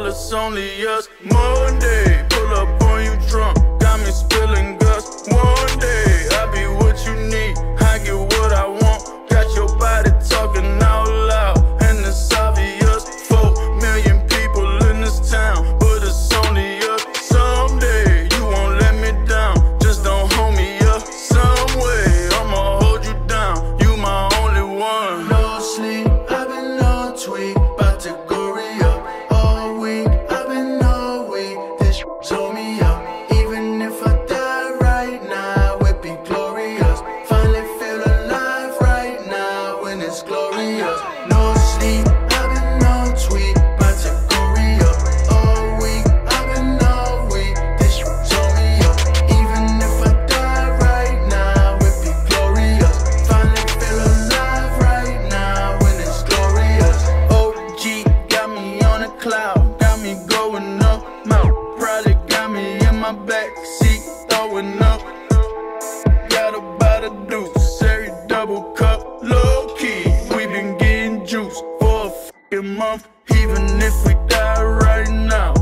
it's only us. Monday, pull up on you drunk, got me spilling guts. One day, I'll be what you need, I get what I want. Got your body talking out loud, and it's obvious. 4 million people in this town, but it's only us. Someday, you won't let me down, just don't hold me up. Some way, I'ma hold you down, you my only one. No sleep, I've been on tweak, about to go re-up. All week, I've been all week, this show me up. Even if I die right now, it'd be glorious. Finally feel alive right now when it's glorious. No sleep, I've been on tweak, about to go re-up. All week, I've been all week, this show me up. Even if I die right now, it'd be glorious. Finally feel alive right now when it's glorious. OG got me on a cloud, got me going up. Mouth probably got me in my back seat, throwing up. Got about a deuce, every double cup, low key. We been getting juice for a fucking month. Even if we die right now,